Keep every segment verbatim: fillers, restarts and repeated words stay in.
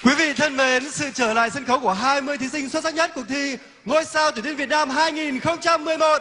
Quý vị thân mến, sự trở lại sân khấu của hai mươi thí sinh xuất sắc nhất cuộc thi Ngôi sao tuyển viên Việt Nam hai nghìn không trăm mười một.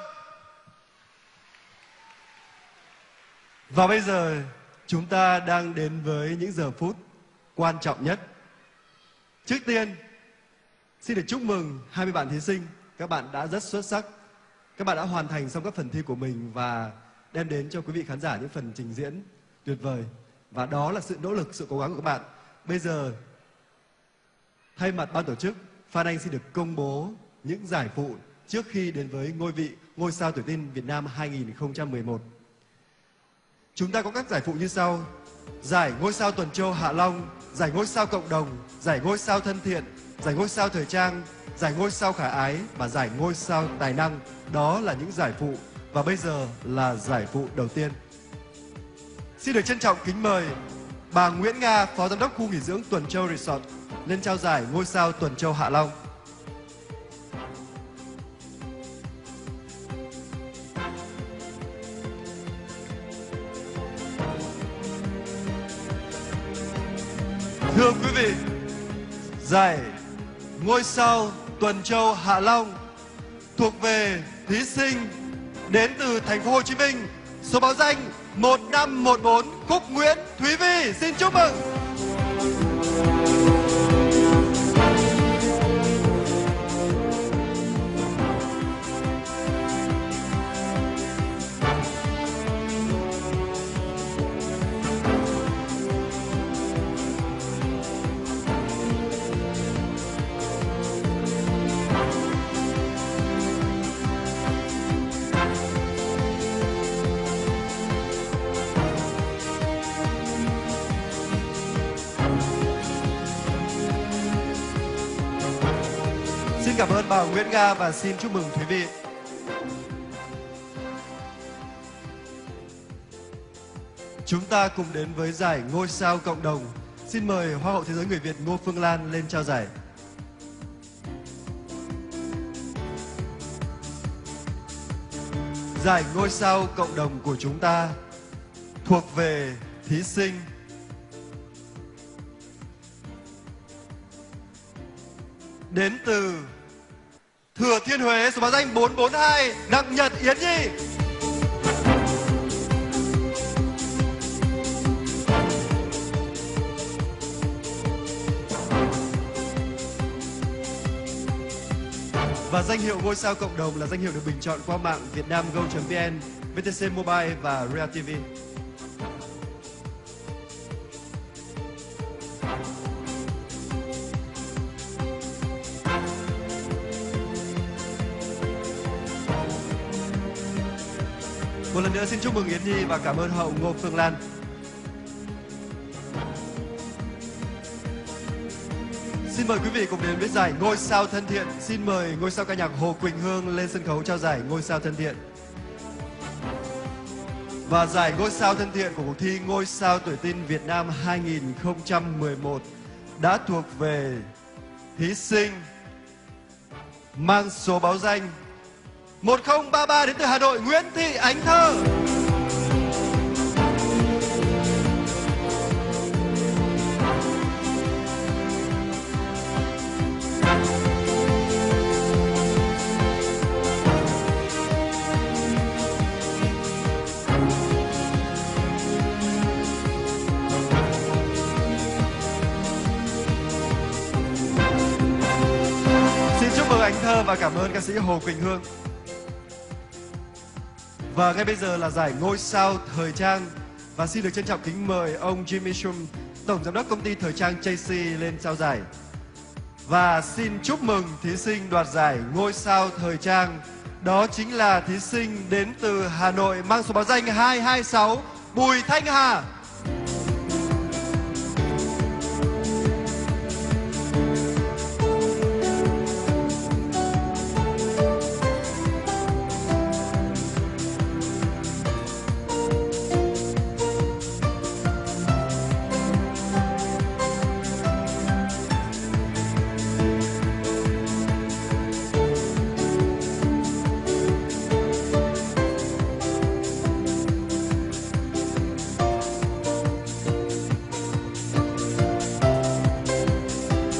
Và bây giờ chúng ta đang đến với những giờ phút quan trọng nhất. Trước tiên, xin được chúc mừng hai mươi bạn thí sinh. Các bạn đã rất xuất sắc. Các bạn đã hoàn thành xong các phần thi của mình và đem đến cho quý vị khán giả những phần trình diễn tuyệt vời. Và đó là sự nỗ lực, sự cố gắng của các bạn. Bây giờ, thay mặt ban tổ chức, Phan Anh xin được công bố những giải phụ trước khi đến với ngôi vị Ngôi sao tuổi tin Việt Nam hai nghìn không trăm mười một. Chúng ta có các giải phụ như sau: giải Ngôi sao Tuần Châu Hạ Long, giải Ngôi sao Cộng đồng, giải Ngôi sao Thân thiện, giải Ngôi sao Thời trang, giải Ngôi sao Khả ái và giải Ngôi sao Tài năng. Đó là những giải phụ. Và bây giờ là giải phụ đầu tiên. Xin được trân trọng kính mời bà Nguyễn Nga, Phó Giám đốc khu nghỉ dưỡng Tuần Châu Resort lên trao giải Ngôi sao Tuần Châu Hạ Long. Thưa quý vị, giải Ngôi sao Tuần Châu Hạ Long thuộc về thí sinh đến từ thành phố Hồ Chí Minh, số báo danh một năm một bốn Khúc Nguyễn Thúy Vi. Xin chúc mừng. Xin cảm ơn bà Nguyễn Nga và xin chúc mừng Thúy Vi. Chúng ta cùng đến với giải Ngôi sao Cộng đồng. Xin mời Hoa hậu Thế giới người Việt Ngô Phương Lan lên trao giải. Giải Ngôi sao Cộng đồng của chúng ta thuộc về thí sinh đến từ Thừa Thiên Huế, số báo danh bốn bốn hai Đặng Nhật Yến Nhi. Và danh hiệu Ngôi sao Cộng đồng là danh hiệu được bình chọn qua mạng vietnamgo chấm vn, vê tê xê Mobile và Rea ti vi. Một lần nữa xin chúc mừng Yến Nhi và cảm ơn hậu Ngô Phương Lan. Xin mời quý vị cùng đến với giải Ngôi sao Thân thiện. Xin mời ngôi sao ca nhạc Hồ Quỳnh Hương lên sân khấu trao giải Ngôi sao Thân thiện. Và giải Ngôi sao Thân thiện của cuộc thi Ngôi sao tuổi tin Việt Nam hai nghìn không trăm mười một đã thuộc về thí sinh mang số báo danh một không ba ba đến từ Hà Nội, Nguyễn Thị Ánh Thơ. Xin chúc mừng Ánh Thơ và cảm ơn ca sĩ Hồ Quỳnh Hương. Và ngay bây giờ là giải Ngôi sao Thời trang. Và xin được trân trọng kính mời ông Jimmy Shum, Tổng Giám đốc công ty Thời trang Chelsea lên trao giải. Và xin chúc mừng thí sinh đoạt giải Ngôi sao Thời trang. Đó chính là thí sinh đến từ Hà Nội mang số báo danh hai hai sáu Bùi Thanh Hà.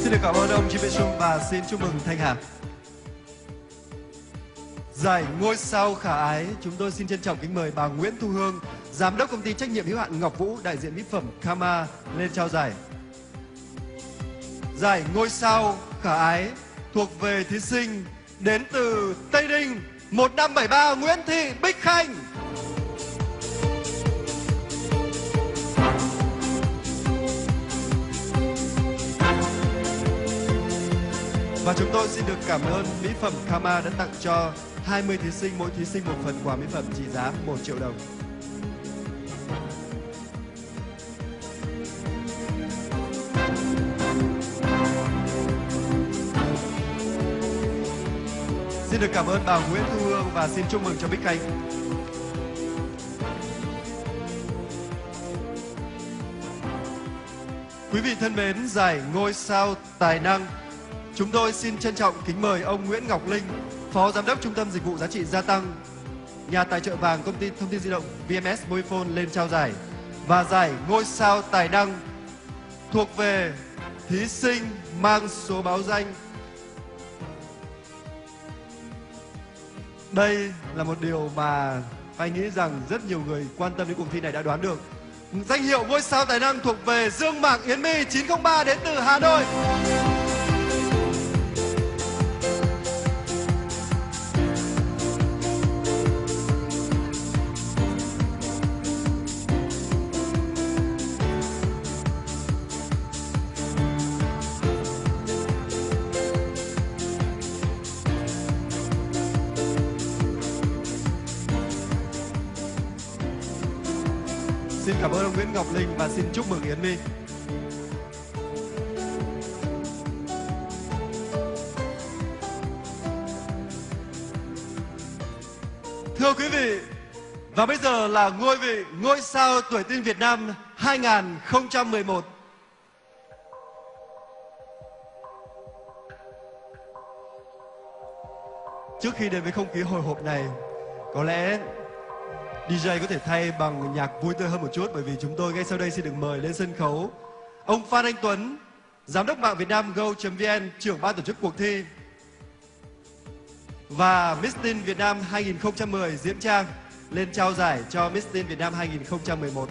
Xin được cảm ơn ông Jim Trung và xin chúc mừng Thanh Hà. Giải ngôi sao khả ái, chúng tôi xin trân trọng kính mời bà Nguyễn Thu Hương, giám đốc công ty trách nhiệm hữu hạn Ngọc Vũ, đại diện mỹ phẩm Kama lên trao giải. Giải ngôi sao khả ái thuộc về thí sinh đến từ Tây Ninh một năm bảy ba Nguyễn Thị Bích Khanh. Và chúng tôi xin được cảm ơn mỹ phẩm Kama đã tặng cho hai mươi thí sinh, mỗi thí sinh một phần quà mỹ phẩm trị giá một triệu đồng. Xin được cảm ơn bà Nguyễn Thu Hương và xin chúc mừng cho Bích Khanh. Quý vị thân mến, giải ngôi sao tài năng, chúng tôi xin trân trọng kính mời ông Nguyễn Ngọc Linh, Phó Giám đốc Trung tâm Dịch vụ Giá trị Gia tăng, nhà tài trợ vàng công ty thông tin di động vê em ét Mobifone lên trao giải. Và giải ngôi sao tài năng thuộc về thí sinh mang số báo danh. Đây là một điều mà anh nghĩ rằng rất nhiều người quan tâm đến cuộc thi này đã đoán được. Danh hiệu ngôi sao tài năng thuộc về Dương Mạc Yến My chín không ba đến từ Hà Nội. Xin cảm ơn ông Nguyễn Ngọc Linh và xin chúc mừng Yến My. Thưa quý vị, và bây giờ là ngôi vị ngôi sao tuổi teen Việt Nam hai không một một. Trước khi đến với không khí hồi hộp này, có lẽ đê gi có thể thay bằng nhạc vui tươi hơn một chút, bởi vì chúng tôi ngay sau đây xin được mời lên sân khấu ông Phan Anh Tuấn, giám đốc mạng Việt Nam Go chấm vn, trưởng ban tổ chức cuộc thi, và Miss Teen Việt Nam hai không một không Diễm Trang lên trao giải cho Miss Teen Việt Nam hai không một một.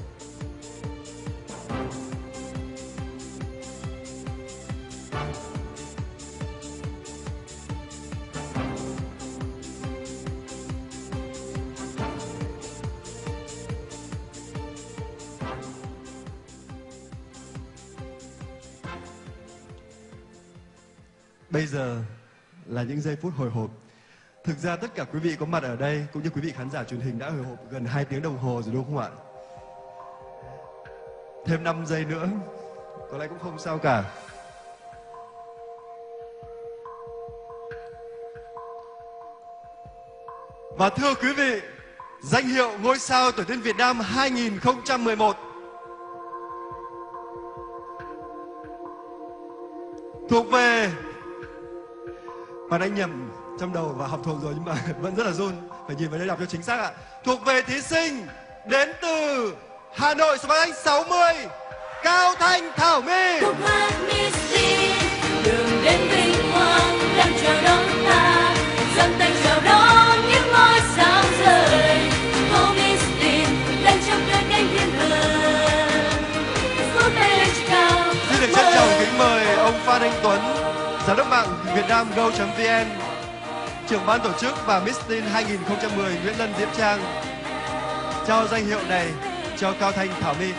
Bây giờ là những giây phút hồi hộp. Thực ra tất cả quý vị có mặt ở đây cũng như quý vị khán giả truyền hình đã hồi hộp gần hai tiếng đồng hồ rồi đúng không ạ? Thêm năm giây nữa có lẽ cũng không sao cả. Và thưa quý vị, danh hiệu ngôi sao tuổi teen Việt Nam hai không một một thuộc về, và anh nhầm trong đầu và học thuộc rồi nhưng mà vẫn rất là run, phải nhìn vào đây đọc cho chính xác ạ. Thuộc về thí sinh đến từ Hà Nội, số báo danh sáu mươi, Cao Thanh Thảo My. Khúc hát Miss Teen, đường đến vinh quang đang chờ đón ta, giang tay chào đón những ngôi sao rơi. Cô Miss Teen đang trong cơn cánh thiên thần, phút tay lên cao. Xin được trân trọng kính mời ông Phan Anh Tuấn, giám đốc mạng Việt Nam Go chấm vn, trưởng ban tổ chức và Miss Teen hai không một không Nguyễn Lân Diễm Trang trao danh hiệu này cho Cao Thanh Thảo My.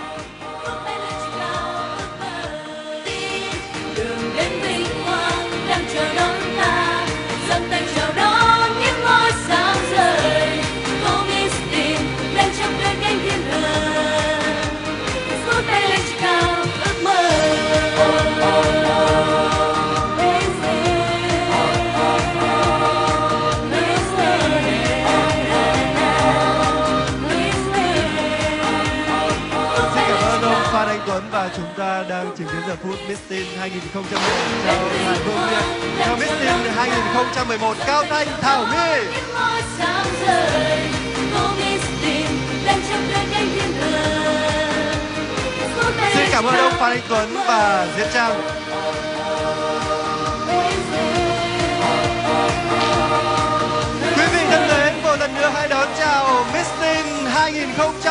Đường đến vinh quang đang chờ đón ta, giang tay chào đón những ngôi sao rơi. Cô Miss Teen đang trong cơn cánh thiên thần, phút tay lên cao ước mơ. Phan Anh Tuấn và chúng ta đang chứng kiến giờ phút Miss Teen hai không một một chào Hải Vương Liệt, chào Miss Teen hai không một một Cao Thanh Thảo My. Xin cảm ơn ông Phan Anh Tuấn và Diễm Trang.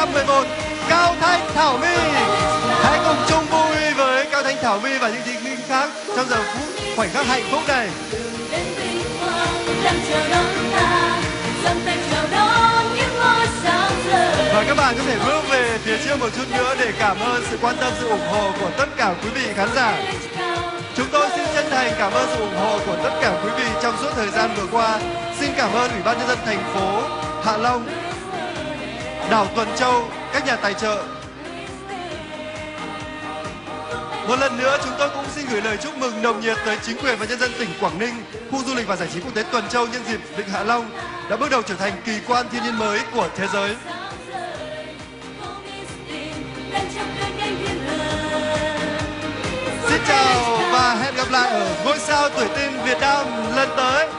trăm mười một, Cao Thanh Thảo My. Hãy cùng chung vui với Cao Thanh Thảo My và những thí sinh khác trong giờ phút khoảnh khắc hạnh phúc này. Đến vinh quang đang chờ đón ta, dâng tay chào đón những ngôi sao rơi. Và các bạn có thể bước về phía trước một chút nữa để cảm ơn sự quan tâm, sự ủng hộ của tất cả quý vị khán giả. Chúng tôi xin chân thành cảm ơn sự ủng hộ của tất cả quý vị trong suốt thời gian vừa qua. Xin cảm ơn Ủy ban Nhân dân thành phố Hạ Long, đảo Tuần Châu, các nhà tài trợ. Một lần nữa chúng tôi cũng xin gửi lời chúc mừng nồng nhiệt tới chính quyền và nhân dân tỉnh Quảng Ninh, khu du lịch và giải trí quốc tế Tuần Châu nhân dịp Vịnh Hạ Long đã bước đầu trở thành kỳ quan thiên nhiên mới của thế giới. Xin chào và hẹn gặp lại ở Ngôi sao tuổi tin Việt Nam lần tới.